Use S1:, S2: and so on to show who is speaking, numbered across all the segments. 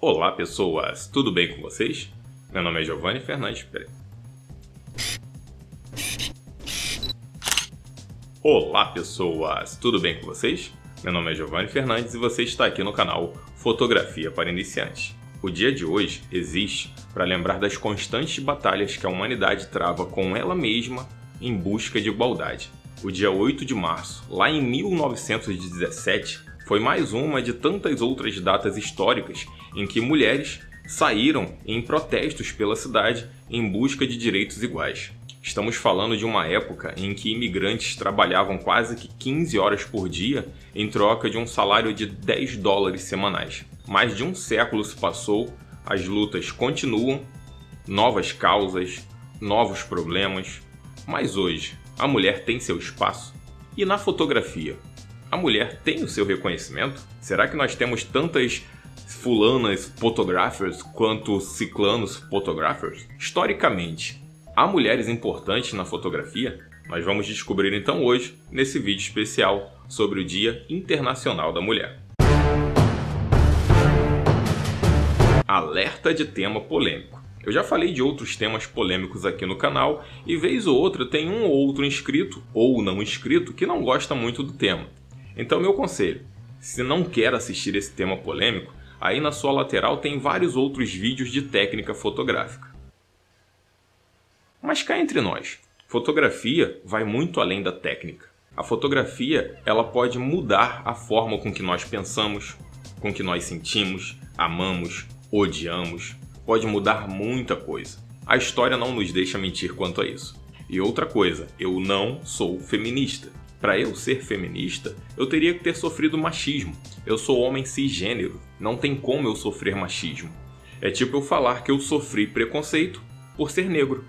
S1: Olá pessoas, tudo bem com vocês? Meu nome é Giovanni Fernandes. Olá pessoas, tudo bem com vocês? Meu nome é Giovanni Fernandes e você está aqui no canal Fotografia para Iniciantes. O dia de hoje existe para lembrar das constantes batalhas que a humanidade trava com ela mesma em busca de igualdade. O dia 8 de março, lá em 1917, foi mais uma de tantas outras datas históricas em que mulheres saíram em protestos pela cidade em busca de direitos iguais. Estamos falando de uma época em que imigrantes trabalhavam quase que 15 horas por dia em troca de um salário de 10 dólares semanais. Mais de um século se passou, as lutas continuam, novas causas, novos problemas, mas hoje a mulher tem seu espaço? E na fotografia, a mulher tem o seu reconhecimento? Será que nós temos tantas fulanas photographers quanto ciclanos photographers? Historicamente, há mulheres importantes na fotografia? Nós vamos descobrir então hoje, nesse vídeo especial sobre o Dia Internacional da Mulher. Alerta de tema polêmico. Eu já falei de outros temas polêmicos aqui no canal e vez ou outra tem um ou outro inscrito ou não inscrito que não gosta muito do tema. Então meu conselho, se não quer assistir esse tema polêmico, aí na sua lateral tem vários outros vídeos de técnica fotográfica. Mas cá entre nós, fotografia vai muito além da técnica. A fotografia ela pode mudar a forma com que nós pensamos, com que nós sentimos, amamos, odiamos. Pode mudar muita coisa. A história não nos deixa mentir quanto a isso. E outra coisa, eu não sou feminista. Para eu ser feminista, eu teria que ter sofrido machismo. Eu sou homem cisgênero, não tem como eu sofrer machismo. É tipo eu falar que eu sofri preconceito por ser negro.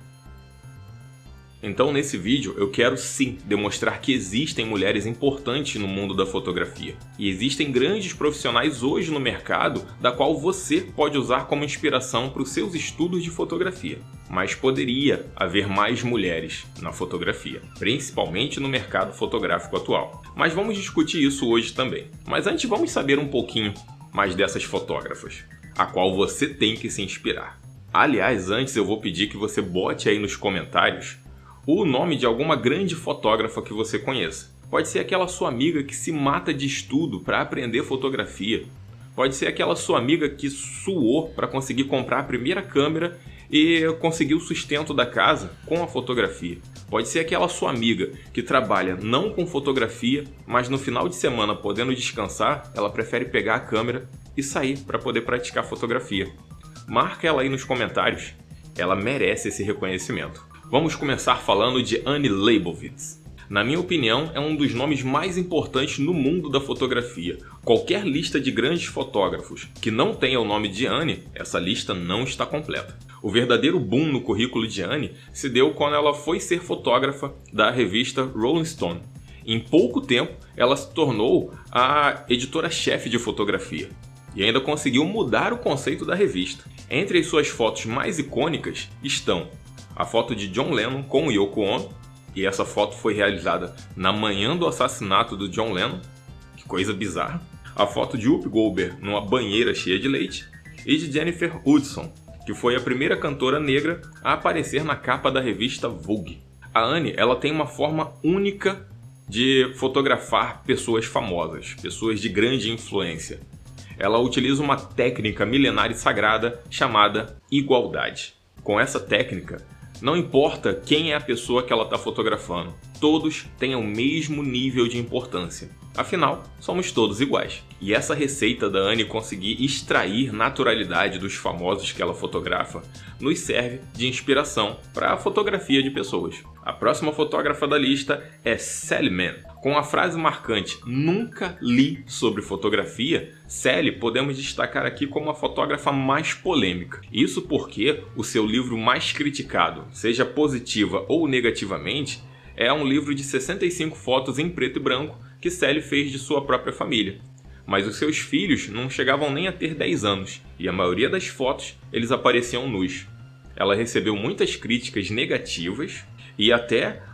S1: Então nesse vídeo eu quero sim demonstrar que existem mulheres importantes no mundo da fotografia. E existem grandes profissionais hoje no mercado da qual você pode usar como inspiração para os seus estudos de fotografia. Mas poderia haver mais mulheres na fotografia, principalmente no mercado fotográfico atual. Mas vamos discutir isso hoje também. Mas antes vamos saber um pouquinho mais dessas fotógrafas, a qual você tem que se inspirar. Aliás, antes eu vou pedir que você bote aí nos comentários o nome de alguma grande fotógrafa que você conheça. Pode ser aquela sua amiga que se mata de estudo para aprender fotografia. Pode ser aquela sua amiga que suou para conseguir comprar a primeira câmera e conseguir o sustento da casa com a fotografia. Pode ser aquela sua amiga que trabalha não com fotografia, mas no final de semana, podendo descansar, ela prefere pegar a câmera e sair para poder praticar fotografia. Marca ela aí nos comentários. Ela merece esse reconhecimento. Vamos começar falando de Annie Leibovitz. Na minha opinião, é um dos nomes mais importantes no mundo da fotografia. Qualquer lista de grandes fotógrafos que não tenha o nome de Annie, essa lista não está completa. O verdadeiro boom no currículo de Annie se deu quando ela foi ser fotógrafa da revista Rolling Stone. Em pouco tempo, ela se tornou a editora-chefe de fotografia e ainda conseguiu mudar o conceito da revista. Entre as suas fotos mais icônicas estão a foto de John Lennon com Yoko Ono, e essa foto foi realizada na manhã do assassinato do John Lennon, que coisa bizarra. A foto de Whoopi Goldberg numa banheira cheia de leite, e de Jennifer Hudson, que foi a primeira cantora negra a aparecer na capa da revista Vogue. A Annie, ela tem uma forma única de fotografar pessoas famosas, pessoas de grande influência. Ela utiliza uma técnica milenar e sagrada chamada igualdade. Com essa técnica, não importa quem é a pessoa que ela está fotografando, todos têm o mesmo nível de importância. Afinal, somos todos iguais. E essa receita da Annie conseguir extrair naturalidade dos famosos que ela fotografa nos serve de inspiração para a fotografia de pessoas. A próxima fotógrafa da lista é Sally Mann. Com a frase marcante "Nunca li sobre fotografia", Sally podemos destacar aqui como a fotógrafa mais polêmica. Isso porque o seu livro mais criticado, seja positiva ou negativamente, é um livro de 65 fotos em preto e branco que Sally fez de sua própria família. Mas os seus filhos não chegavam nem a ter 10 anos, e a maioria das fotos eles apareciam nus. Ela recebeu muitas críticas negativas e até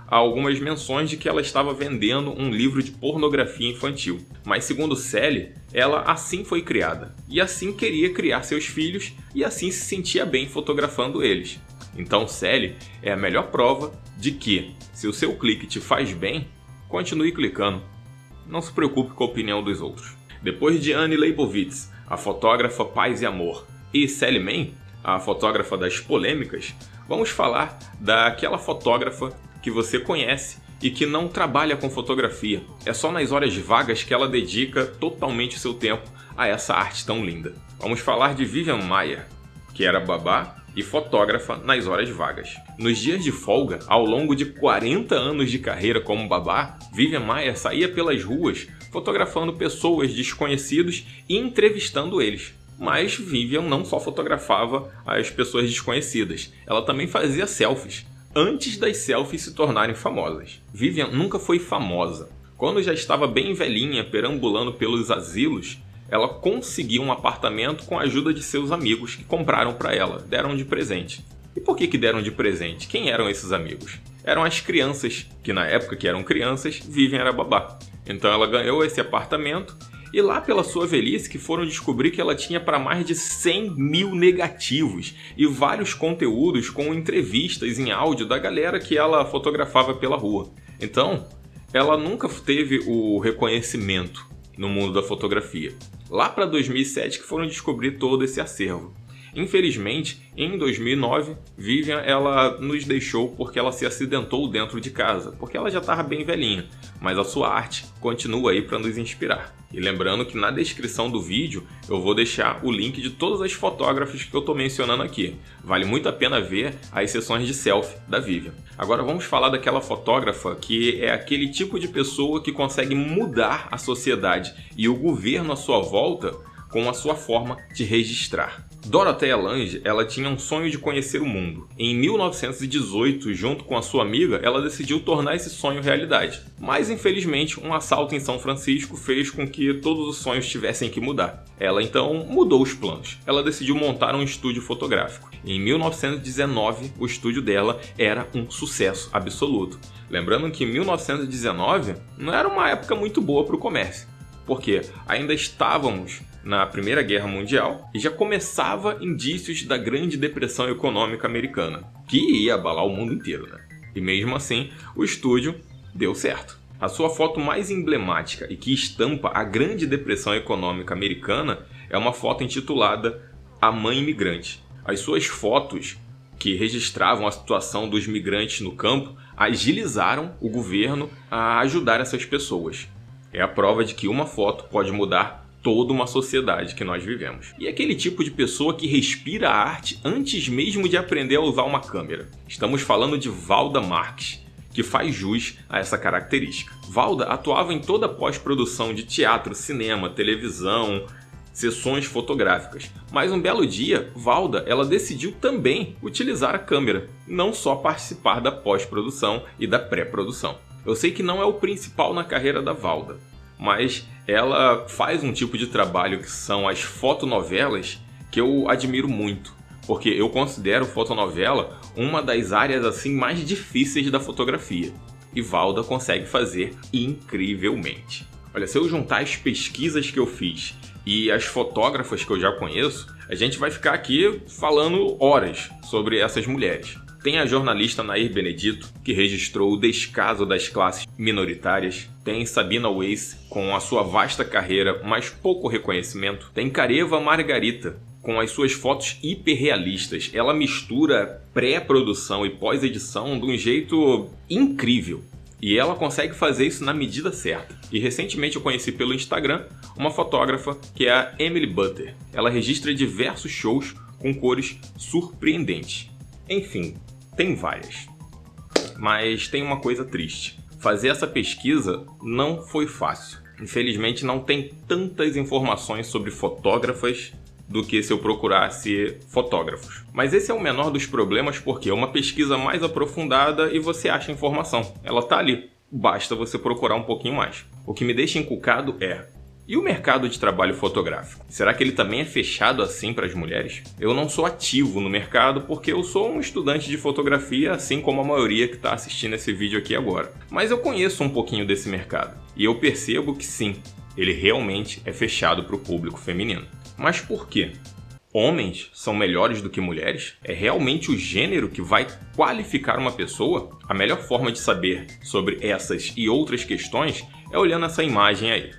S1: há algumas menções de que ela estava vendendo um livro de pornografia infantil. Mas segundo Sally, ela assim foi criada, e assim queria criar seus filhos, e assim se sentia bem fotografando eles. Então Sally é a melhor prova de que, se o seu clique te faz bem, continue clicando. Não se preocupe com a opinião dos outros. Depois de Annie Leibovitz, a fotógrafa Paz e Amor, e Sally Mann, a fotógrafa das polêmicas, vamos falar daquela fotógrafa que você conhece e que não trabalha com fotografia. É só nas horas vagas que ela dedica totalmente o seu tempo a essa arte tão linda. Vamos falar de Vivian Maier, que era babá e fotógrafa nas horas vagas. Nos dias de folga, ao longo de 40 anos de carreira como babá, Vivian Maier saía pelas ruas fotografando pessoas desconhecidos e entrevistando eles. Mas Vivian não só fotografava as pessoas desconhecidas, ela também fazia selfies, antes das selfies se tornarem famosas. Vivian nunca foi famosa. Quando já estava bem velhinha, perambulando pelos asilos, ela conseguiu um apartamento com a ajuda de seus amigos que compraram para ela, deram de presente. E por que deram de presente? Quem eram esses amigos? Eram as crianças, que na época que eram crianças, Vivian era babá. Então ela ganhou esse apartamento e lá pela sua velhice que foram descobrir que ela tinha para mais de 100 mil negativos e vários conteúdos com entrevistas em áudio da galera que ela fotografava pela rua. Então, ela nunca teve o reconhecimento no mundo da fotografia. Lá para 2007 que foram descobrir todo esse acervo. Infelizmente, em 2009, Vivian ela nos deixou porque ela se acidentou dentro de casa, porque ela já estava bem velhinha, mas a sua arte continua aí para nos inspirar. E lembrando que na descrição do vídeo eu vou deixar o link de todas as fotógrafas que eu estou mencionando aqui. Vale muito a pena ver as sessões de selfie da Vivian. Agora vamos falar daquela fotógrafa que é aquele tipo de pessoa que consegue mudar a sociedade e o governo à sua volta com a sua forma de registrar. Dorothea Lange, ela tinha um sonho de conhecer o mundo. Em 1918, junto com a sua amiga, ela decidiu tornar esse sonho realidade. Mas, infelizmente, um assalto em São Francisco fez com que todos os sonhos tivessem que mudar. Ela, então, mudou os planos. Ela decidiu montar um estúdio fotográfico. Em 1919, o estúdio dela era um sucesso absoluto. Lembrando que em 1919 não era uma época muito boa para o comércio, porque ainda estávamos na Primeira Guerra Mundial e já começava indícios da Grande Depressão Econômica Americana, que ia abalar o mundo inteiro, né? E mesmo assim, o estúdio deu certo. A sua foto mais emblemática e que estampa a Grande Depressão Econômica Americana é uma foto intitulada A Mãe Imigrante. As suas fotos, que registravam a situação dos migrantes no campo, agilizaram o governo a ajudar essas pessoas. É a prova de que uma foto pode mudar toda uma sociedade que nós vivemos. E aquele tipo de pessoa que respira a arte antes mesmo de aprender a usar uma câmera. Estamos falando de Valda Marques, que faz jus a essa característica. Valda atuava em toda a pós-produção de teatro, cinema, televisão, sessões fotográficas. Mas um belo dia, Valda ela decidiu também utilizar a câmera, não só participar da pós-produção e da pré-produção. Eu sei que não é o principal na carreira da Valda, mas ela faz um tipo de trabalho que são as fotonovelas que eu admiro muito, porque eu considero fotonovela uma das áreas assim mais difíceis da fotografia, e Valda consegue fazer incrivelmente. Olha, se eu juntar as pesquisas que eu fiz e as fotógrafas que eu já conheço, a gente vai ficar aqui falando horas sobre essas mulheres. Tem a jornalista Nair Benedito, que registrou o descaso das classes minoritárias. Tem Sabina Weiss, com a sua vasta carreira, mas pouco reconhecimento. Tem Kareva Margarita, com as suas fotos hiperrealistas. Ela mistura pré-produção e pós-edição de um jeito incrível. E ela consegue fazer isso na medida certa. E recentemente eu conheci pelo Instagram uma fotógrafa que é a Emily Butter. Ela registra diversos shows com cores surpreendentes. Enfim, tem várias. Mas tem uma coisa triste. Fazer essa pesquisa não foi fácil. Infelizmente não tem tantas informações sobre fotógrafas do que se eu procurasse fotógrafos. Mas esse é o menor dos problemas porque é uma pesquisa mais aprofundada e você acha a informação. Ela tá ali. Basta você procurar um pouquinho mais. O que me deixa encucado é: E o mercado de trabalho fotográfico? Será que ele também é fechado assim para as mulheres? Eu não sou ativo no mercado porque eu sou um estudante de fotografia, assim como a maioria que está assistindo esse vídeo aqui agora. Mas eu conheço um pouquinho desse mercado e eu percebo que sim, ele realmente é fechado para o público feminino. Mas por quê? Homens são melhores do que mulheres? É realmente o gênero que vai qualificar uma pessoa? A melhor forma de saber sobre essas e outras questões é olhando essa imagem aí.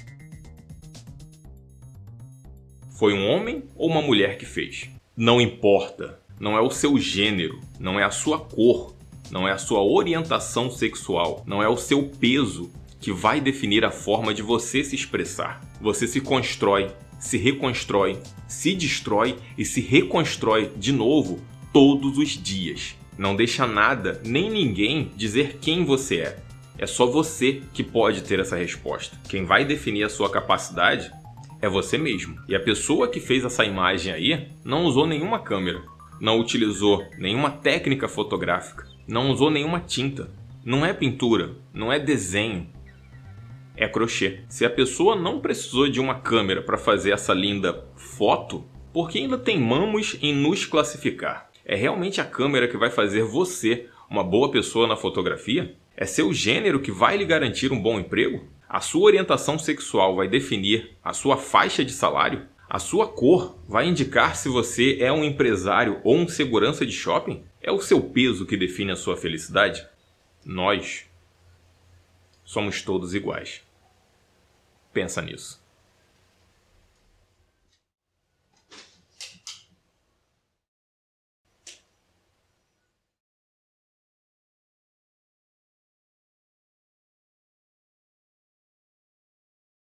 S1: Foi um homem ou uma mulher que fez? Não importa. Não é o seu gênero, não é a sua cor, não é a sua orientação sexual, não é o seu peso que vai definir a forma de você se expressar. Você se constrói, se reconstrói, se destrói e se reconstrói de novo todos os dias. Não deixa nada nem ninguém dizer quem você é. É só você que pode ter essa resposta. Quem vai definir a sua capacidade é você mesmo. E a pessoa que fez essa imagem aí não usou nenhuma câmera, não utilizou nenhuma técnica fotográfica, não usou nenhuma tinta. Não é pintura, não é desenho, é crochê. Se a pessoa não precisou de uma câmera para fazer essa linda foto, por que ainda teimamos em nos classificar? É realmente a câmera que vai fazer você uma boa pessoa na fotografia? É seu gênero que vai lhe garantir um bom emprego? A sua orientação sexual vai definir a sua faixa de salário? A sua cor vai indicar se você é um empresário ou um segurança de shopping? É o seu peso que define a sua felicidade? Nós somos todos iguais. Pensa nisso.